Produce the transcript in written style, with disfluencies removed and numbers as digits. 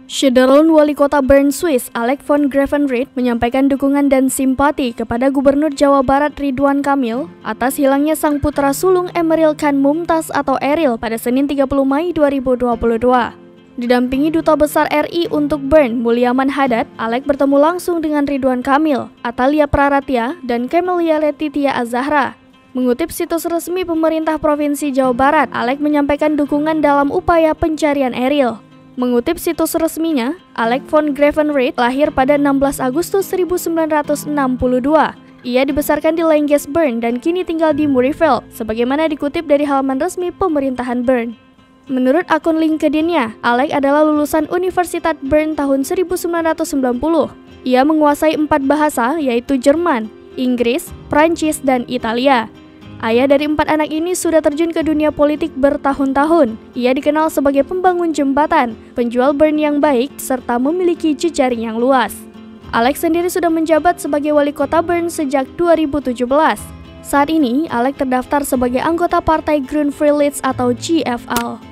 Syederlund Wali Kota Bern, Swiss, Alex von Gravenreit menyampaikan dukungan dan simpati kepada Gubernur Jawa Barat Ridwan Kamil atas hilangnya sang putra sulung Emeril Khan Mumtaz atau Eril pada Senin 30 Mei 2022. Didampingi Duta Besar RI untuk Bern, Mulyaman Haddad, Alex bertemu langsung dengan Ridwan Kamil, Atalia Praratia, dan Camelia Letitia Az-Zahra. Mengutip situs resmi pemerintah Provinsi Jawa Barat, Alex menyampaikan dukungan dalam upaya pencarian Eril. Mengutip situs resminya, Alex von Gravenreit lahir pada 16 Agustus 1962. Ia dibesarkan di Langes, Bern dan kini tinggal di Murrayfield, sebagaimana dikutip dari halaman resmi pemerintahan Bern. Menurut akun LinkedIn-nya, Alex adalah lulusan Universitas Bern tahun 1990. Ia menguasai 4 bahasa, yaitu Jerman, Inggris, Prancis, dan Italia. Ayah dari 4 anak ini sudah terjun ke dunia politik bertahun-tahun. Ia dikenal sebagai pembangun jembatan, penjual Bern yang baik, serta memiliki jejaring yang luas. Alex sendiri sudah menjabat sebagai wali kota Bern sejak 2017. Saat ini, Alex terdaftar sebagai anggota Partai Groen Vrijheid atau GFL.